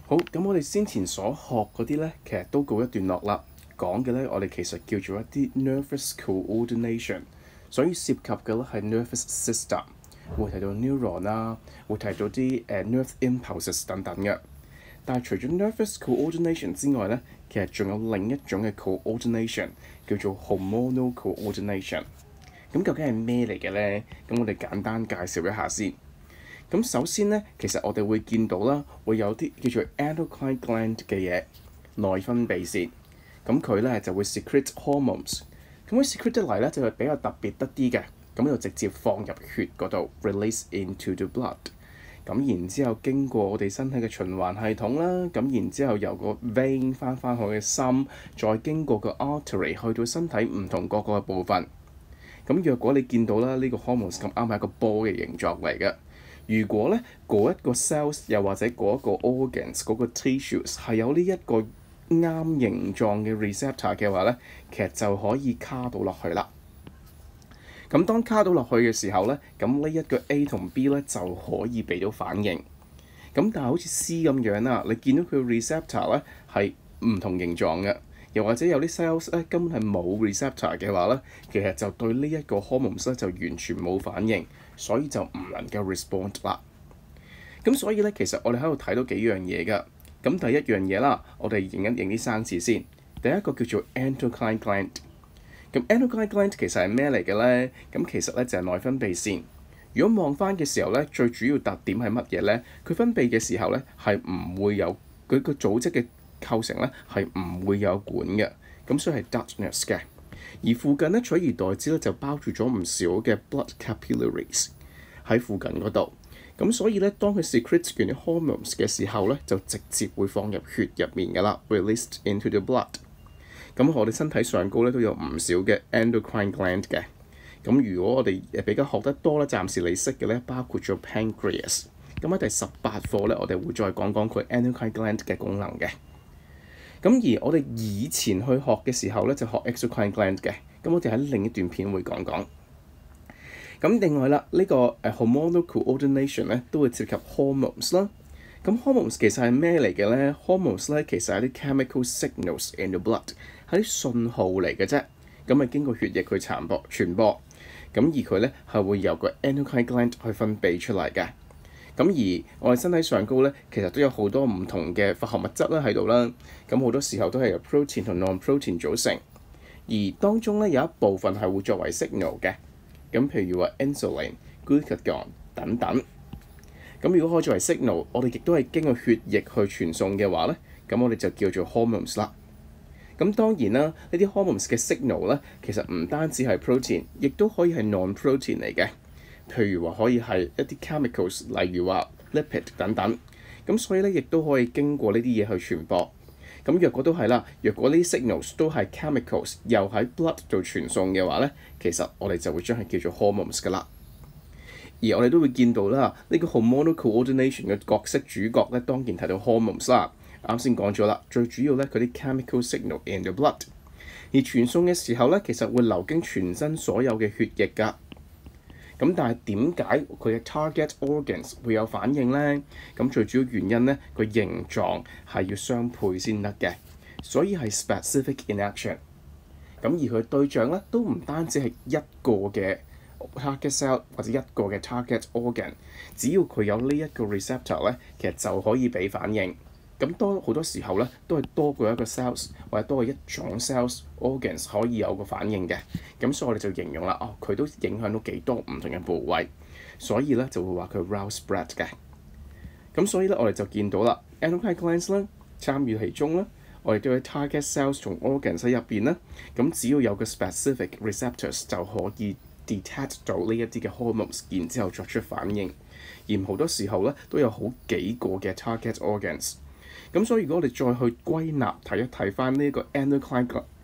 好，咁我哋先前所學嗰啲呢，其實都告一段落啦。講嘅呢，我哋其實叫做一啲 nervous coordination，所以涉及嘅呢係 nervous system，會提到 neuron 啦，會提到啲nerve impulses 等等嘅。但係除咗 nervous coordination 之外呢，其實仲有另一種嘅 coordination 叫做 hormonal coordination。咁究竟係咩嚟嘅呢？咁我哋簡單介紹一下先。咁首先呢，其實我哋會見到啦，會有啲叫做 endocrine gland 嘅嘢，內分泌腺。咁佢呢就會 secrete hormones。咁佢 secrete 得嚟呢，就係比較特別得啲嘅，咁就直接放入血嗰度 release into the blood。咁然之後經過我哋身體嘅循環系統啦，咁然之後由個 vein 翻去嘅心，再經過個 artery 去到身體唔同各個嘅部分。咁若果你見到啦，呢個 hormones 咁啱係一個波嘅形狀嚟嘅。如果咧嗰一個 cells 又或者嗰一個 organs 嗰個 tissues 係有呢一個啱形狀嘅 receptor 嘅話咧，其實就可以卡到落去啦。咁當卡到落去嘅時候咧，咁呢一個 A 同 B 咧就可以俾到反應。咁但係好似 C 咁樣啦，你見到佢 receptor 咧係唔同形狀嘅，又或者有啲 cells 咧根本係冇 receptor 嘅話咧，其實就對呢一個 hormones 咧就完全冇反應。所以就唔能夠 respond 啦。咁所以咧，其實我哋喺度睇到幾樣嘢㗎。咁第一樣嘢啦，我哋認啲生字先。第一個叫做 endocrine gland。咁 endocrine gland 其實係咩嚟嘅咧？咁其實咧就係內分泌腺。如果望翻嘅時候咧，最主要特點係乜嘢咧？佢分泌嘅時候咧係唔會有佢個組織嘅構成咧係唔會有管嘅。咁所以係 ductless 嘅。而附近咧取而代之咧就包住咗唔少嘅 blood capillaries 喺附近嗰度，咁所以咧當佢 secrete 完啲 hormones 嘅時候咧就直接會放入血入面㗎啦 ，released into the blood。咁我哋身體上高咧都有唔少嘅 endocrine gland 嘅，咁如果我哋比較學得多咧，暫時你識嘅咧包括咗 pancreas。咁喺第18課咧，我哋會再講講佢 endocrine gland 嘅功能嘅。咁而我哋以前去學嘅時候咧，就學 exocrine gland 嘅。咁我哋喺另一段片會講講。咁另外啦，呢個hormonal coordination 咧都會涉及 hormones 啦。咁 hormones 其實係咩嚟嘅咧 ？hormones 咧其實係啲 chemical signals in the blood，係啲信號嚟嘅啫。咁係經過血液去傳播。咁而佢咧係會由個 endocrine gland 去分泌出嚟嘅。咁而我哋身體上高咧，其實都有好多唔同嘅化學物質啦喺度啦。咁好多時候都係由 protein 同 non-protein 組成，而當中咧有一部分係會作為 signal 嘅。咁譬如話 insulin、glucagon 等等。咁如果可以作為 signal，我哋亦都係經過血液去傳送嘅話咧，咁我哋就叫做 hormones 啦。咁當然啦，呢啲 hormones 嘅 signal 咧，其實唔單止係 protein，亦都可以係 non-protein 嚟嘅。譬如話可以係一啲 chemicals， 例如話 lipid 等等，咁所以咧亦都可以經過呢啲嘢去傳播。咁若果都係啦，若果呢啲 signals 都係 chemicals， 又喺 blood 度傳送嘅話咧，其實我哋就會將佢叫做 hormones 噶啦。而我哋都會見到啦，呢個 hormonal coordination 嘅角色主角咧，當然提到 hormones 啦。啱先講咗啦，最主要咧佢啲 chemical signal in the blood， 而傳送嘅時候咧，其實會流經全身所有嘅血液㗎。咁但係點解佢嘅 target organs 會有反應咧？咁最主要原因咧，個形狀係要相配先得嘅，所以係 specific in action。咁而佢對象咧都唔單止係一個嘅 target cell 或者一個嘅 target organ， 只要佢有呢一個 receptor 咧，其實就可以俾反應。咁好多時候咧，都係多過一個 cells 或者多過一種 cells organs 可以有個反應嘅。咁所以我哋就形容啦，佢都影響到幾多唔同嘅部位，所以咧就會話佢 well spread 嘅。咁所以咧，我哋就見到啦 endocrine glands 啦參與其中啦，我哋都有 target cells 同 organs 喺入邊啦。咁只要有個 specific receptors 就可以 detect 到呢一啲嘅 hormones， 然之後作出反應。而好多時候咧都有好幾個嘅 target organs。咁所以如果我哋再去歸納睇一睇翻呢個 endocrine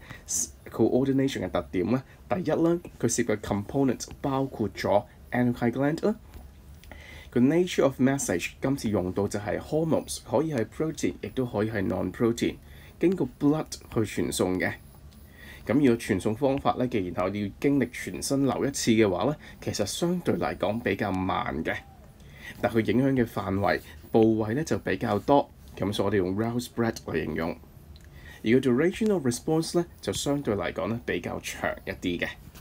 coordination 嘅特點咧，第一啦，佢涉及 component 包括咗 endocrine gland 啦。個 nature of message 今次用到就係 hormones， 可以係 protein， 亦都可以係 non-protein， 經過 blood 去傳送嘅。咁如果傳送方法咧，既然我哋要經歷全身流一次嘅話咧，其實相對嚟講比較慢嘅，但佢影響嘅範圍部位咧就比較多。 咁所以我哋用 rouse breadth 嚟形容。而個 duration of response 咧就相對嚟講咧比較長一啲嘅。